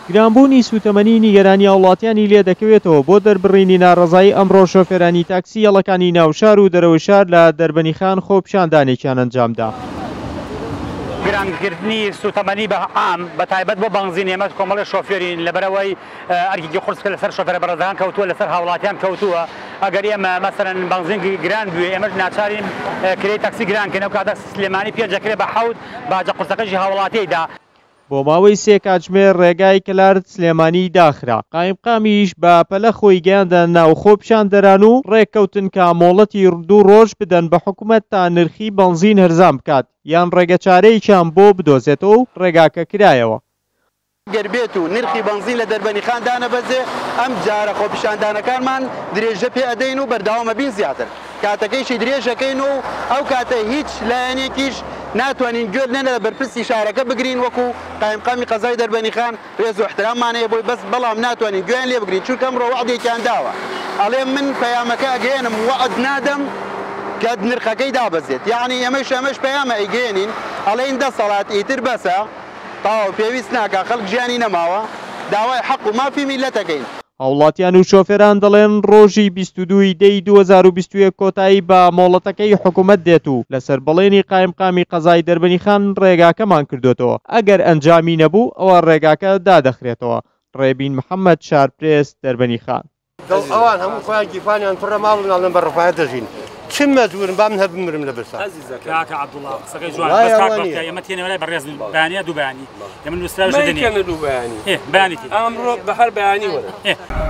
گرانبوونی سوتەمەنی نیگەرانی وڵاتیانی لێ دەکەوێتەوە بۆ دەربڕینی ناڕەزایی ئەمڕۆ شۆفێرانی تاکسی یەڵەکانی ناوشار و دەرەوەی شار لە دەربەنیخان خۆپیشاندانێکیان ئەنجامدا. گرانگرتنی سوتەمەنی بە عام بە تایبەت بۆ بەنزین ئێمە کۆمەڵی شۆفێرین لەبەرەوەی ئەرکێکی قورسکە لەسەر شۆفێرە بەڕێزان کەوتووە لەسەر هاوڵاتیان کەوتووە ئەگەر ئێمە مەسەرەن بەنزین گران بوێ ئێمەش ناچارین کرێی تاکسی گرانکەنەوە کاتە سلێمانی پێنجەکرێ بە حەوت باجە قورسەکەشی هاوڵاتیدا. بۆ ماوەی 3 کاتژمێر ڕێگای کلارد سلێمانی داخرا قایمقامیش بە پەلە خۆی گەیاندە ناوخۆ پیشاندەران و ڕێککەوتن کە مۆڵەتی 2 ڕۆژ بدەن بە حکوومەت تا نرخی بەنزین هەرزان بکات یان ڕێگە چارەیەکیان بۆ بدۆزێتەوە و ڕێگاکە کرایەوە. گەربێت و نرخی بەنزین لە دەربەنیخان دانەبەزێ ئەم جارە خۆپیشاندانەکانمان درێژە پێ ئەدەین و بەرداوامە بین زیاتر کاتەکەیشی درێژەکەین و ئەو کاتە هیچ لایەنێکیش ناتوانین گوێ لێنە لە بەرپرسی شارەکە بگرین وەکو قایمقامی قەزای دەربەنیخان ڕێز و احتراممانەیە بۆی بەس بەڵام ناتوانین گوێیان لێ بگرین چونکە ئەمڕۆ وەعدێکیان داوە ئەڵێ من پەیامەکە ئەگەێنم وەعد نادەم کە نرخەکەی دابەزێت یعنی ئەمەش پەیامە ئەیگەێنین ئەڵێن 10 ساڵات ئیتر بەسە تاو پێویست ناکە خەڵک ژیانی نەماوە داوای حەق و مافی میلەتەکەین. هاوڵاتیان و شۆفێران دەڵێن ڕۆژی 22 دەی 2021 کۆتایی بە مۆڵەتەکەی حکوومەت دێت و لەسەر بەڵێنی قایمقامی قەزای دەربەنیخان ڕێگاکەمان کردوێتەوە ئەگەر ئەنجامی نەبوو ئەوە ڕێگاکە دادەخرێتەوە. ڕێبین محەممەد شارپرێس دەربەنیخان ئەوان هەموو خۆیان گیفانیان پڕە ماڵ ناڵێن بە ڕفاەت دەژین چم مەجبورم بام هەر بمرم لە بەرسا کاکە عەبدوڵڵا قسەکەی جوان بەس کاک بەڵکە ئێمە تێنەوەلای بەڕێز بەیانیە دوو بەیانی ئێمە نووسراوی دەنێ دوو بەیانی بەیانی ئەمڕۆ بە هەر بەیانی وەرە